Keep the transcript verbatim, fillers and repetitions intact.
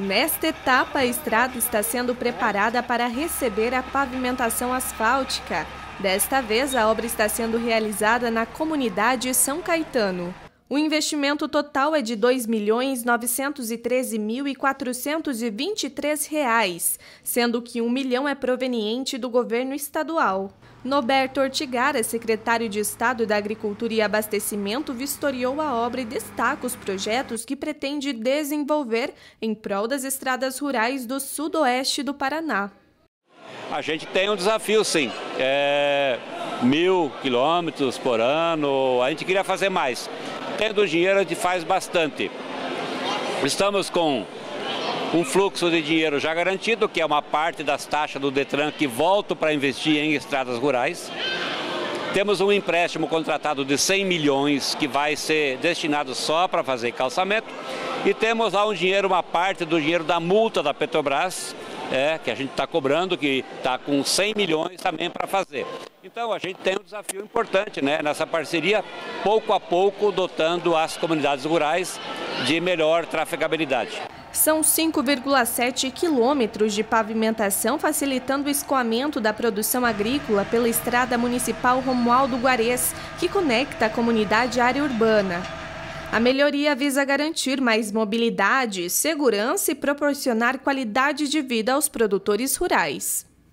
Nesta etapa, a estrada está sendo preparada para receber a pavimentação asfáltica. Desta vez, a obra está sendo realizada na comunidade São Caetano. O investimento total é de dois milhões novecentos e treze mil quatrocentos e vinte e três reais, sendo que um milhão é proveniente do governo estadual. Noberto Ortigara, secretário de Estado da Agricultura e Abastecimento, vistoriou a obra e destaca os projetos que pretende desenvolver em prol das estradas rurais do sudoeste do Paraná. A gente tem um desafio, sim. É mil quilômetros por ano, a gente queria fazer mais. Tendo dinheiro, a gente faz bastante. Estamos com um fluxo de dinheiro já garantido, que é uma parte das taxas do Detran que voltam para investir em estradas rurais. Temos um empréstimo contratado de cem milhões que vai ser destinado só para fazer calçamento. E temos lá um dinheiro, uma parte do dinheiro da multa da Petrobras, é, que a gente está cobrando, que está com cem milhões também para fazer. Então a gente tem um desafio importante, né, nessa parceria, pouco a pouco dotando as comunidades rurais de melhor trafegabilidade. São cinco vírgula sete quilômetros de pavimentação, facilitando o escoamento da produção agrícola pela estrada municipal Romualdo Guarez, que conecta a comunidade à área urbana. A melhoria visa garantir mais mobilidade, segurança e proporcionar qualidade de vida aos produtores rurais.